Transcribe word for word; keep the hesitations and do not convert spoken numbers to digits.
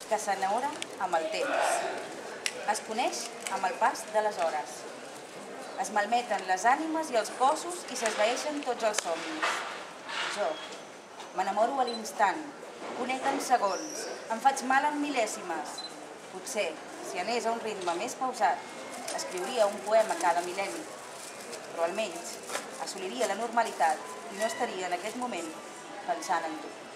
que s'enamora amb el temps. Es coneix amb el pas de les hores. Es malmeten les ànimes i els cossos i s'esvaeixen tots els somnis. Jo m'enamoro a l'instant, conec en segons, em faig mal en mil·lèsimes. Potser, si anés a un ritme més pausat, escriuria un poema cada mil·lenni, però almenys assoliria la normalitat i no estaria en aquest moment pensant en tu.